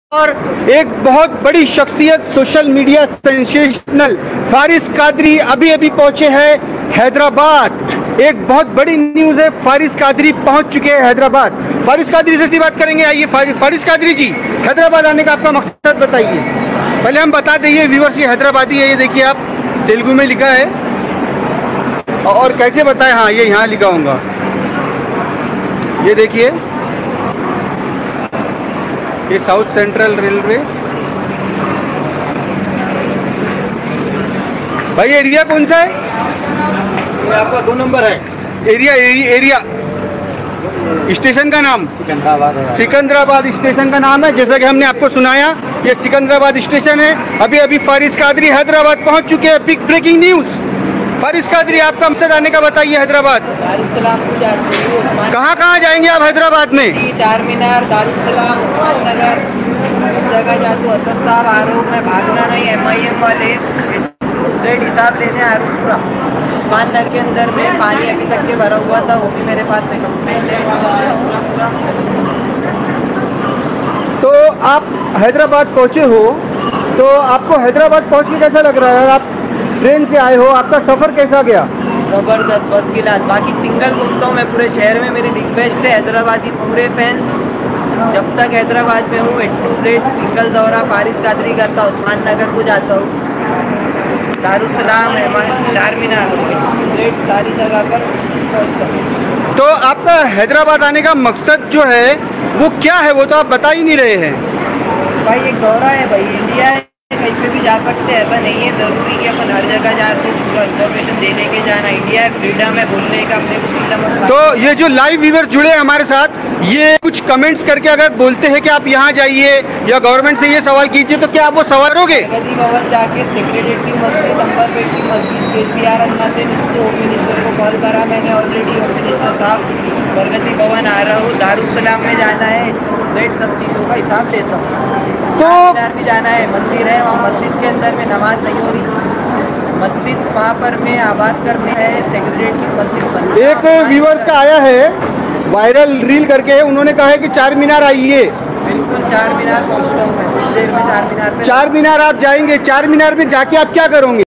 और एक बहुत बड़ी शख्सियत social media sensational Faris Qadri अभी अभी पहुंचे हैं हैदराबाद। एक बहुत बड़ी न्यूज़ है, फारिस कादरी पहुंच चुके हैं हैदराबाद। फारिस कादरी से बात करेंगे। आइए फारिस कादरी जी, हैदराबाद आने का आपका मकसद बताइए। पहले हम बता देंगे व्यूअर्स, ये हैदराबादी है। ये देखिए आप, तेलुगु में लिखा है और कैसे बताएं। हाँ, ये यहाँ लिखा होगा, ये देखिए, ये साउथ सेंट्रल रेलवे। भाई एरिया कौन सा है? ये आपका 2 नंबर है। एरिया स्टेशन का नाम सिकंदराबाद स्टेशन का नाम है। जैसा कि हमने आपको सुनाया, ये सिकंदराबाद स्टेशन है। अभी अभी फारिस कादरी हैदराबाद पहुंच चुके हैं। Big breaking news. Faris Qadri, आपका मकसद आने का बताइए हैदराबाद। कहाँ कहाँ जाएंगे आप हैदराबाद में? चार मीनार, दारुसलाम, उस्मान नगर, जगह जादू, असद साहब, आरोप में भागना नहीं, MIM वाले रेट हिसाब लेने आरोप। उस्मान नगर के अंदर में पानी अभी तक के भरा हुआ था, वो भी मेरे पास में कंप्लेंट है। तो आप हैदराबाद पहुँचे हो, तो आपको हैदराबाद पहुँच के कैसा लग रहा है? आप ट्रेन से आए हो, आपका सफ़र कैसा गया? ज़बरदस्त, फर्स्ट क्लास। बाकी सिंगल घूमता हूँ मैं पूरे शहर में। मेरी रिक्वेस्ट है हैदराबादी पूरे फैंस, जब तक हैदराबाद में हूँ A to Z सिंगल दौरा फारिस कादरी करता हूँ। उस्मान नगर को जाता हूँ, दारुसलाम, चार मीनार, सारी जगह पर पहुँचता हूँ। तो आपका हैदराबाद आने का मकसद जो है वो क्या है, वो तो आप बता ही नहीं रहे हैं। भाई एक दौरा है भाई, इंडिया है, कहीं पे भी जा सकते हैं। ऐसा नहीं है ज़रूरी कि अपन हर जगह जाके पूरा इन्फॉर्मेशन देने के जाना। इंडिया है, फ्रीडम है बोलने का, अपने को फ्रीडम। तो ये जो लाइव व्यूअर जुड़े हैं हमारे साथ, ये कुछ कमेंट्स करके अगर बोलते हैं कि आप यहाँ जाइए या गवर्नमेंट से ये सवाल कीजिए, तो क्या आप वो सवाल करोगे? प्रगति भवन जाके सेक्रेटरीट की मस्जिद, अंबरपेट की मस्जिद, KCR अन्ना से होम मिनिस्टर को कॉल करा मैंने ऑलरेडी। होम मिनिस्टर साहब, प्रगति भवन आ रहा हूँ, दारुसलाम में जाना है, रेट सब चीज़ों का हिसाब देता हूँ। तो भी जाना है, मंदिर है वहाँ, मस्जिद के अंदर में नमाज नहीं हो रही, मस्जिद वहाँ पर में आबाद करने है, सेक्रेटरीट की मस्जिद। एक व्यूअर्स का आया है वायरल रील करके, उन्होंने कहा है कि चार मीनार आइए। बिल्कुल, चार मीनार पहुँचता हूँ मैं कुछ देर में। चार मीनार आप जाएंगे, चार मीनार में जाके आप क्या करोगे?